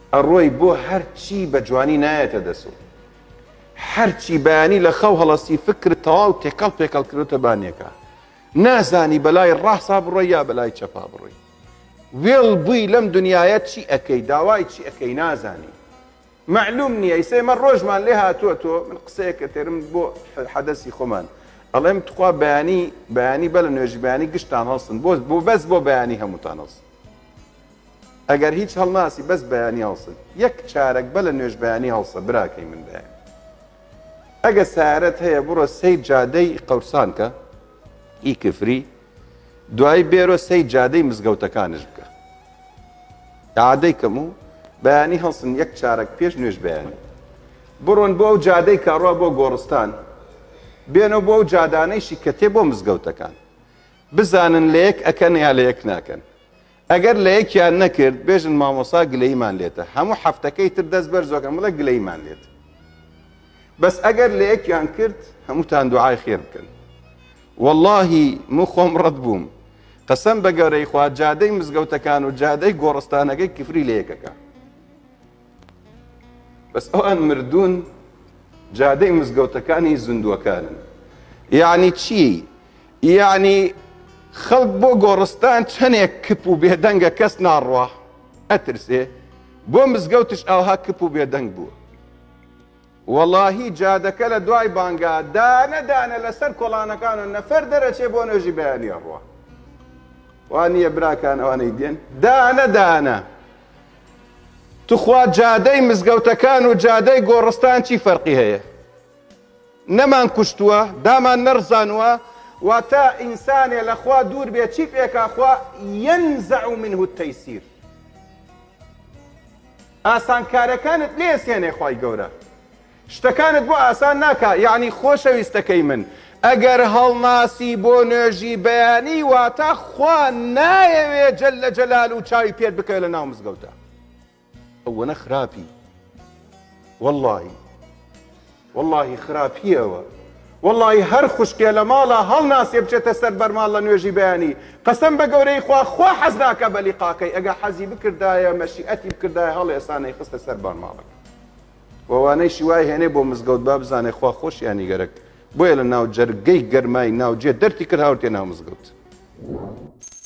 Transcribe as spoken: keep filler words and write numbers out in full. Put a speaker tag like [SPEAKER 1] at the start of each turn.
[SPEAKER 1] ئەڕۆی بۆ هەرچی بە جوانی نایەتە دەسۆ، هەرچی بەیانی لە خەو هەڵەسی فکرت تەواو تێکەڵ پێکەڵ کردوتە بانیەکە، نازانی بەلای ڕاستە بڕۆی یا بەلای چەپا بڕۆی، وێڵ بووی لەم دنیاە چی ئەەکەی، داوای چی ئەەکەی نازانی، معلوم نییە. ئیسێمە ڕۆژمان لێ هاتووە تۆ من قسەیەکە تێرم بۆ حەدەسی خۆمان ئەڵێم تخوا بەیانی بەیانی بە لە نوێژی بەیانی گشتان هەڵسن بۆ بۆ بەس بۆ بەیانی هەمووتان هەڵسن، ئەگەر هیچ هەڵناسی بەس بەیانی هەڵسن، یەک چارەک بە لە نوێژ بەیانی هەڵسە براکەی من بەیانی. ئەگە سیارەت هەیە بڕۆ سەی جادەی قەورسان کە ئی کفری، دوایی بێرۆ سەی جادەی مزگەوتەکانش بکە، عادەی کەم و بەیانی هەڵسن یەک چارەک پێش نوێژ بەیانی، بڕۆن بۆ ئەو جادەی کاڕوا بۆ گۆڕستان، بێنەوە بۆ ئەو جادانەیشی کە تێ بۆ مزگەوتەکان، بزانن لە یەک ئەکەن یا لە یەک ناکەن. ئەگەر لە یەکیان نەکرد بێژن مامۆسا گلەیمان لێتە، هەموو هەفتەکەی تر دەست بەرزۆکەم بڵێ گلەیمان لێت. بەس ئەگەر لە یەکیان کرد هەمووتان دوعای خێر بکەن. وەڵڵاهی من خۆم ڕەت بووم، قەسەم بە گەورەی خوا جادەی مزگەوتەکان و جادەی گۆڕستانەکەی کفری لە یەکەکە. بەس ئەوان مردوون جادەی مزگەوتەکانی زیندووەکانن. یعنی چی؟ یعنی خەڵک بۆ گۆڕستان چەندێک کپ و بێدەنگە کەس ناڕوا ئەترسێ، بۆ مزگەوتش ئەوها کپ و بێدەنگ بووە. وەڵاهی جادەکە لە دوای بانگا دانە دانە لەسەر کۆڵانەکان و نەفەر دەرەچێ بۆ نوێژی بەیانی ئەڕوا. وانییە براکان ئەوانەی دێن دانە دانە. توخوا جادەی مزگەوتەکان و جادەی گۆڕستان چی فەرقی هەیە؟ نەمان کوشتووە، دامان نەڕزانووە، واتە ئینسانێ لە خوا دوور بێ چی پێکا خوا یەنزەع منه التەیسیر. ئاسانکارەکانت لێسێنێ خوای گەورە، شتەکانت بۆ ئاسان ناکا. یعنی خۆشەویستەکەی من ئەگەر هەڵناسی بۆ نوێژی بەیانی واتە خوا نایەوێ جەلە جەلال و چاوی پێت بکەوێت لە ناو مزگەوتە. ئەوەنە خراپی، وەڵڵاهی وەڵڵاهی خراپیەوە. وەڵڵاهی هەر خوشکێ لە ماڵە هەڵناسێ بچێتە سەر بەرماڵ لە نوێژی بەیانی، قەسەم بە گەورەی خوا خوا حەز ناکە بە لیقاکەی. ئەگە حەزی بکردایە مەشیئەتی بکردایە هەڵ ئێسانەی خستە سەر بەرماڵەکە. وەوانەی شیوای هێنێ بۆ مزگەوت با بزانێ خوا خۆشیانی گەرەک، بۆیە لە ناو جەرگەی گەرمای ناوجێ دەرتی کرد هاورتێ ناو مزگەوت.